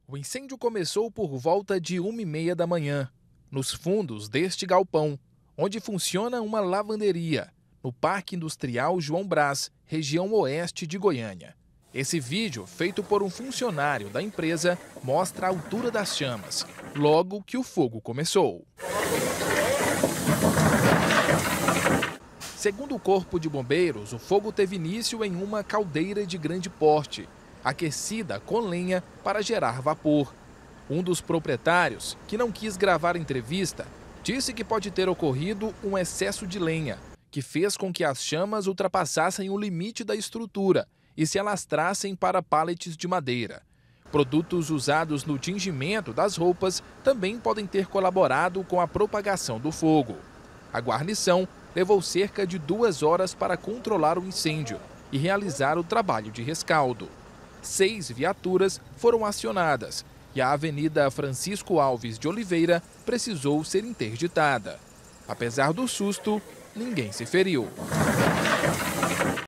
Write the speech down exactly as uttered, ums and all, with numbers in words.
O incêndio começou por volta de uma e meia da manhã, nos fundos deste galpão, onde funciona uma lavanderia, no Parque Industrial João Brás, região oeste de Goiânia. Esse vídeo, feito por um funcionário da empresa, mostra a altura das chamas, logo que o fogo começou. Segundo o Corpo de Bombeiros, o fogo teve início em uma caldeira de grande porte, aquecida com lenha para gerar vapor. Um dos proprietários, que não quis gravar a entrevista, disse que pode ter ocorrido um excesso de lenha, que fez com que as chamas ultrapassassem o limite da estrutura e se alastrassem para pallets de madeira. Produtos usados no tingimento das roupas também podem ter colaborado com a propagação do fogo. A guarnição levou cerca de duas horas para controlar o incêndio e realizar o trabalho de rescaldo. Seis viaturas foram acionadas e a Avenida Francisco Alves de Oliveira precisou ser interditada. Apesar do susto, ninguém se feriu.